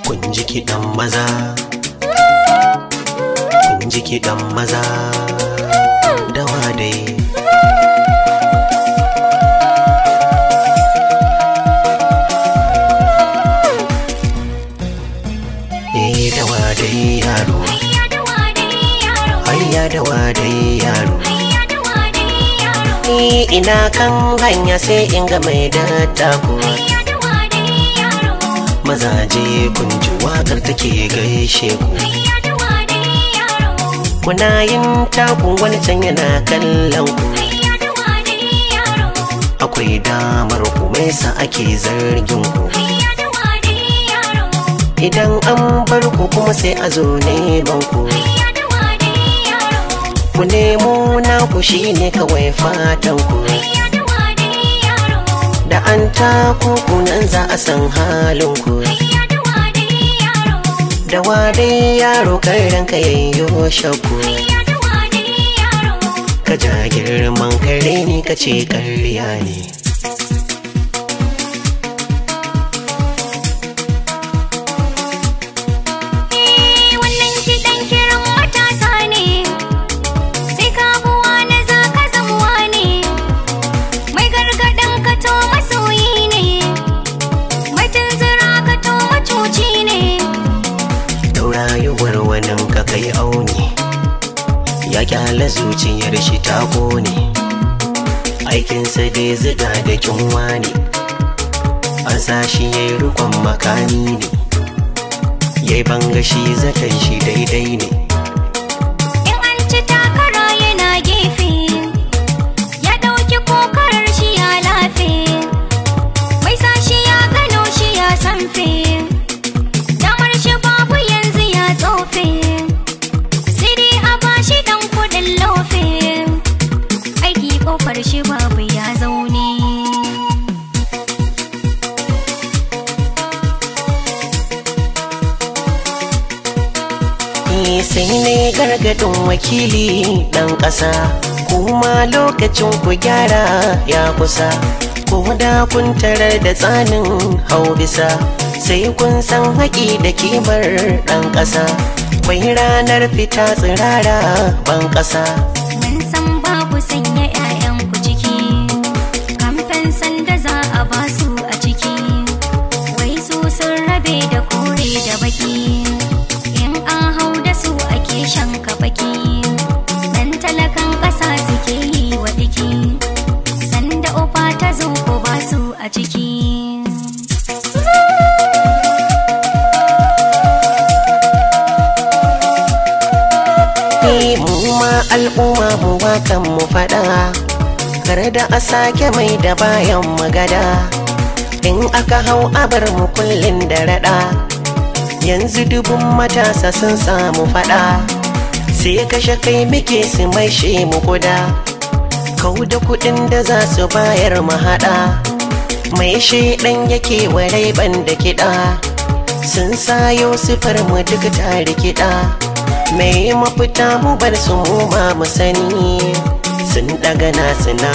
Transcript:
Kun ji kiɗan maza, kun ji kiɗan maza, dawa dai. Dawa dai yaro, hayya dawa dai yaro. Ina kan hanya sai in ga mai dattako. Mazaje kun ji waƙar take gaishe ku. Kuna yin takun wani can yana kallon ku. Akwai damar ku mai sa ake zargin ku. Idan an bar ku kuma sai a zo neman ku. Ku nemo naku shine kawai fatan ku. Da an taku kunan za a san halin ku. Dawa dai yaro kar ranka yayyo shakku. Ka ja girman kare ni ka ce ƙarya ne. Rayuwar wannan ka kai auni, ya kyala zuciyar shi ta kone. Aikinsa dai ziga da kinwa ne, an sa shi yayi rikon makami ne. Yayi banga shi zaton shi daidai ne. In an ci takara yana gefe, ya ɗauki kokarar shi ya lafe. Mai sa shi ya gano shi ya sanfe. Kofar shi babu ya zaune. Sai ne gargadin wakili ɗan ƙasa, kuma lokacin ku gyara ya kusa. Ko da kun tarar da tsanin hau bisa, sai kun san haƙi da kimar ɗan ƙasa. Kwai ranar fita tsirara ban ƙasa. Mun san babu sanya 'ya'yanku ciki, kamfen sanda za a basu a ciki. Wai su sun rabe da kore da baki, in an hau da su ake shanka baki. Dan talakan ƙasa suke yi wa diki, sanda ofa ta zo ko basu a ciki. Al'umma mu wakan mu faɗa, kar da a sake mai da bayan magada. In aka hau abar mu kullum da raɗa, yanzu dubun matasa sun samu faɗa. Sai kashe kai muke su mai shi mu guda, kau da kuɗin da za su bayar mu haɗa. Mai shi ɗan yake warai ban da kiɗa, sun sayo sifar mu duk tare kiɗa. Mai mafita mu bar su mu ma mu sani, sun ɗaga nasu na